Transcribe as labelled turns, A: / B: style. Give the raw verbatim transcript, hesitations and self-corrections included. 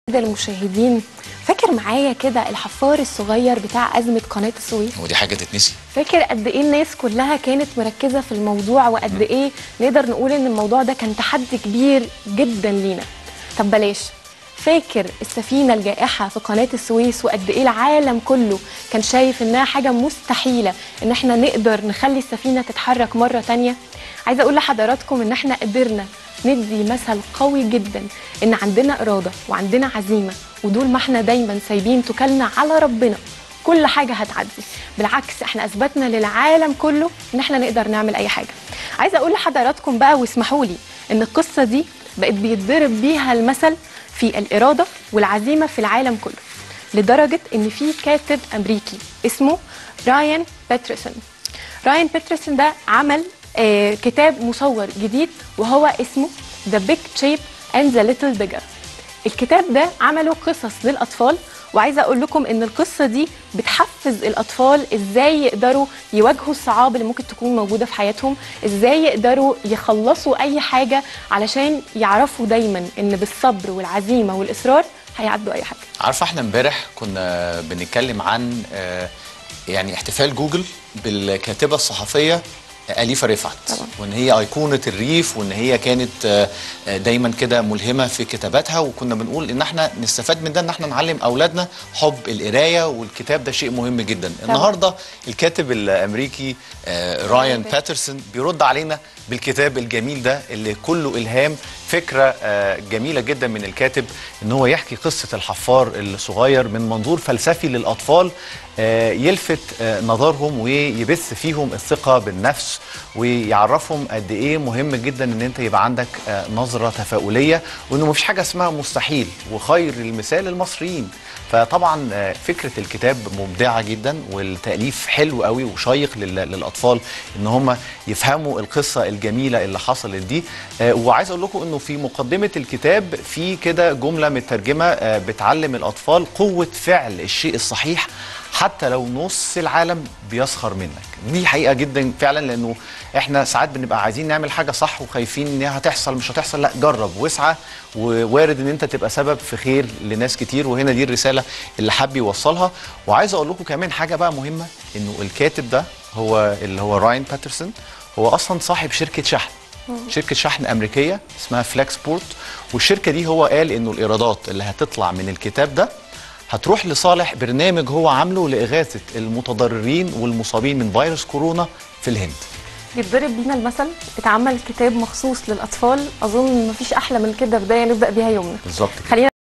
A: المشاهدين، فاكر معايا كده الحفار الصغير بتاع أزمة قناة السويس؟
B: ودي حاجة تتنسي؟
A: فاكر قد إيه الناس كلها كانت مركزة في الموضوع، وقد إيه نقدر نقول إن الموضوع ده كان تحدي كبير جدا لينا. طب بلاش، فاكر السفينة الجائحة في قناة السويس وقد إيه العالم كله كان شايف إنها حاجة مستحيلة إن إحنا نقدر نخلي السفينة تتحرك مرة تانية؟ عايزة أقول لحضراتكم إن إحنا قدرنا ندي مثل قوي جدا إن عندنا إرادة وعندنا عزيمة، ودول ما إحنا دايما سايبين توكلنا على ربنا كل حاجة هتعدي. بالعكس إحنا أثبتنا للعالم كله إن إحنا نقدر نعمل أي حاجة. عايزة أقول لحضراتكم بقى واسمحوا لي إن القصة دي بقت بيتضرب بيها المثل في الإرادة والعزيمة في العالم كله، لدرجة إن في كاتب أمريكي اسمه رايان بيترسون. رايان بيترسون ده عمل آه كتاب مصور جديد وهو اسمه The Big Shape and the Little Bigger. الكتاب ده عمله قصص للأطفال، وعايزة أقول لكم إن القصة دي بتحفز الأطفال إزاي يقدروا يواجهوا الصعاب اللي ممكن تكون موجودة في حياتهم، إزاي يقدروا يخلصوا أي حاجة، علشان يعرفوا دايما إن بالصبر والعزيمة والإصرار هيعدوا أي حاجة.
B: عارفة احنا امبارح كنا بنتكلم عن يعني احتفال جوجل بالكاتبة الصحفية أليفة رفعت، طبعا. وان هي ايقونه الريف، وان هي كانت دايما كده ملهمه في كتاباتها، وكنا بنقول ان احنا نستفاد من ده، ان احنا نعلم اولادنا حب القرايه، والكتاب ده شيء مهم جدا. طبعا. النهارده الكاتب الامريكي رايان بيترسون بيرد علينا بالكتاب الجميل ده اللي كله الهام. فكره جميله جدا من الكاتب ان هو يحكي قصه الحفار الصغير من منظور فلسفي للاطفال، يلفت نظرهم ويبث فيهم الثقه بالنفس، ويعرفهم قد ايه مهم جدا ان انت يبقى عندك نظره تفاؤليه، وانه مفيش حاجه اسمها مستحيل، وخير المثال المصريين. فطبعا فكره الكتاب مبدعه جدا، والتاليف حلو قوي وشيق للاطفال ان هم يفهموا القصه الجميله اللي حصلت دي. وعايز اقول لكم انه في مقدمه الكتاب في كده جمله مترجمه بتعلم الاطفال قوه فعل الشيء الصحيح حتى لو نص العالم بيسخر منك. دي حقيقه جدا فعلا، لانه احنا ساعات بنبقى عايزين نعمل حاجه صح وخايفين ان هي هتحصل مش هتحصل. لا، جرب واسعى، ووارد ان انت تبقى سبب في خير لناس كتير. وهنا دي الرساله اللي حابب يوصلها. وعايز اقول لكم كمان حاجه بقى مهمه، انه الكاتب ده هو اللي هو رايان بيترسون، هو اصلا صاحب شركه شحن، شركه شحن امريكيه اسمها فلكسبورت. والشركه دي هو قال انه الايرادات اللي هتطلع من الكتاب ده هتروح لصالح برنامج هو عامله لإغاثة المتضررين والمصابين من فيروس كورونا في الهند.
A: يتضرب بينا المثل، اتعمل كتاب مخصوص للأطفال، أظن مفيش أحلى من كده بداية نبدأ بيها يومنا.
B: بالظبط.
A: خلينا